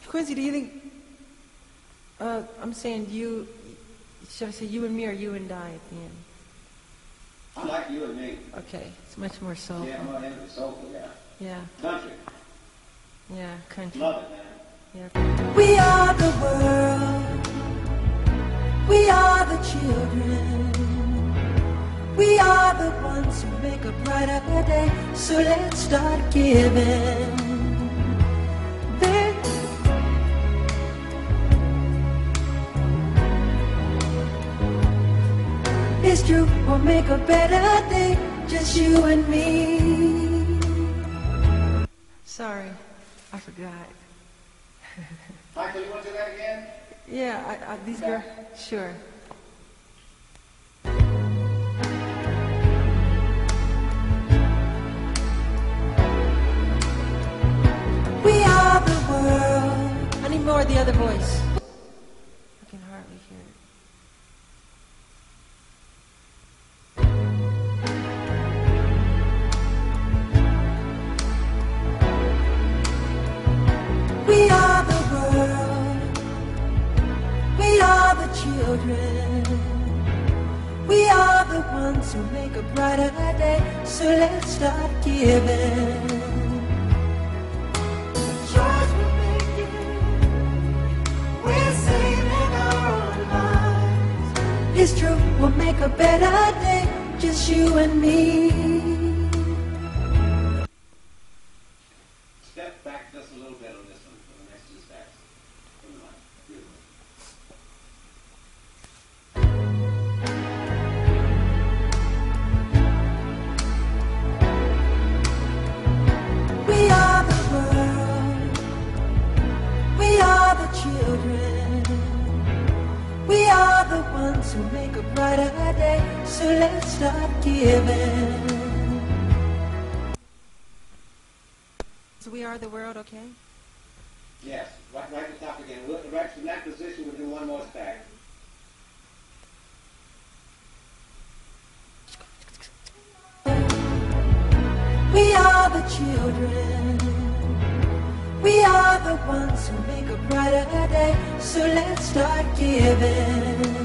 Quincy, do you think, I'm saying you, should I say you and me or you and I at the end? I like you and me. Okay, it's much more soulful. Yeah, more into soulful, yeah. Yeah, Country. yeah, country. Love it, man. Yeah. We are the world. We are the children. We are the ones who make a brighter day. So let's start giving. It's true, we'll make a better day. Just you and me. Sorry, I forgot. Michael, you want to do that again? Yeah, these girls, sure. We are the world. I need more of the other voice. I can hardly hear it. We are the world. We are the children. We are the ones who make a brighter day. So let's start giving. Choice we're making. We're saving our own lives. It's true, we'll make a better day. Just you and me. Step back just a little bit on this one for the next two steps. Come on. Beautiful. We are the world. We are the children. We are the ones who make a brighter day. So let's start giving. So we are the world, okay? Yes, right at the top again. Right from that position, we'll do one more stack. We are the children. We are the ones who make a brighter day. So let's start giving.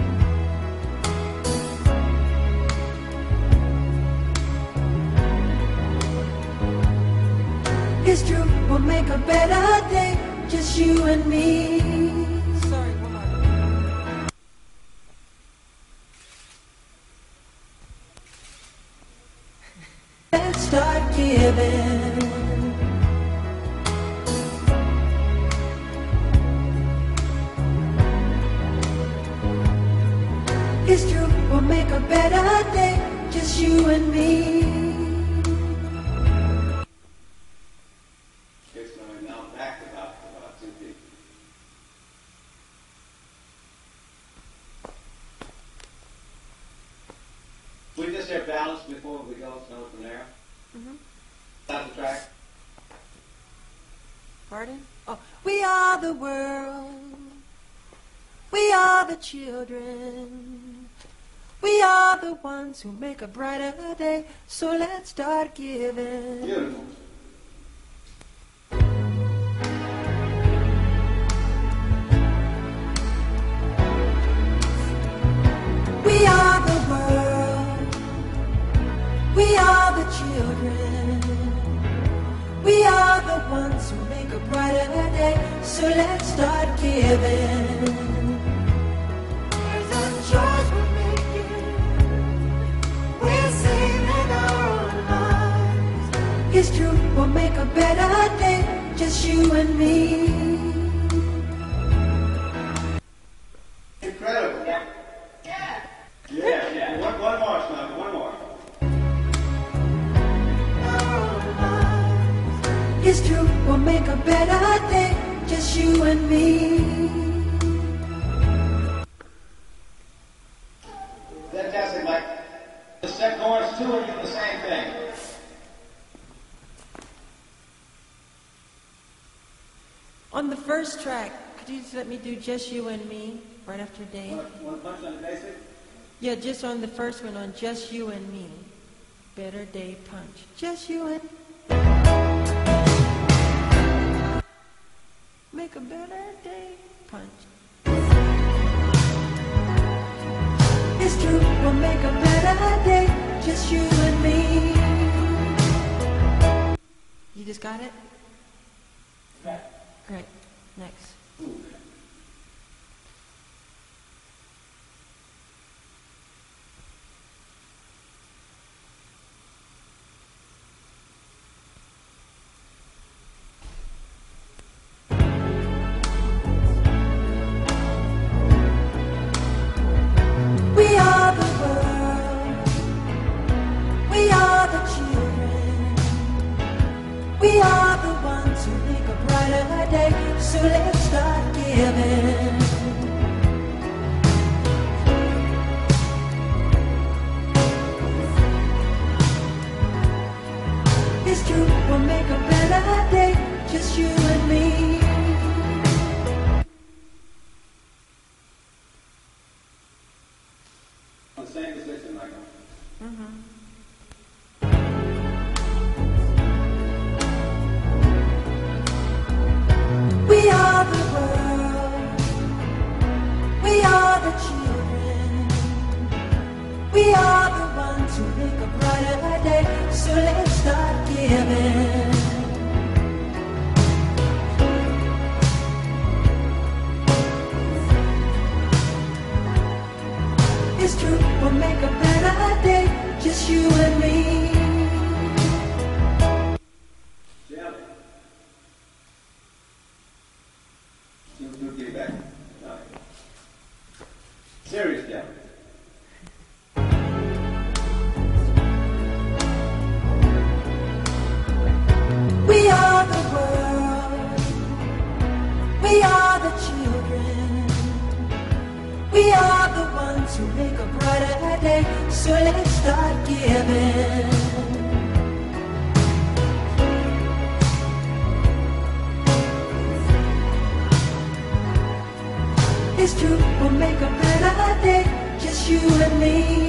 It's true, we'll make a better day. Just you and me. Sorry, one more. Let's start giving. It's true, we'll make a better day. Just you and me. It's going now back about 2 feet. We just have balance before we go from there. Stop the track. Pardon? Oh, we are the world. We are the children. We are the ones who make a brighter day. So let's start giving. Beautiful. We are the world. We are the children. We are the ones who make a brighter day. So let's start giving. There's a choice we're making. We're saving our own lives. It's true, we'll make a better day. Just you and me. Incredible. Yeah. One more, Snow. One more. It's true, we'll make a better day. Just you and me. Fantastic, Mike. The step chorus 2 and do the same thing. On the first track, could you just let me do Just You and Me right after Dave? Want to punch on the basic? Yeah, just on the first one, on Just You and Me. Better Day Punch. Just you and make just got it? Great. Next. We are the world. We are the children. We are the ones who make a brighter day. So let's start giving. It's true, we'll make a better day. Just you and me. The same position, Michael. We are the world. We are the children. We are the ones who make a brighter day. So let's start giving. It's true, we'll make a better day. Just you and me. Jelly. You get back. No. Serious jelly. We are the world. We are the children. We are the ones who make a brighter day. So let's start giving. It's true, we'll make a better day. Just you and me.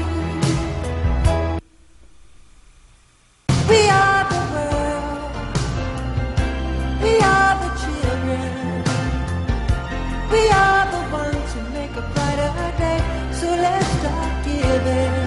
We are the world. We are the children. We are the ones who make a brighter day. So let's start giving.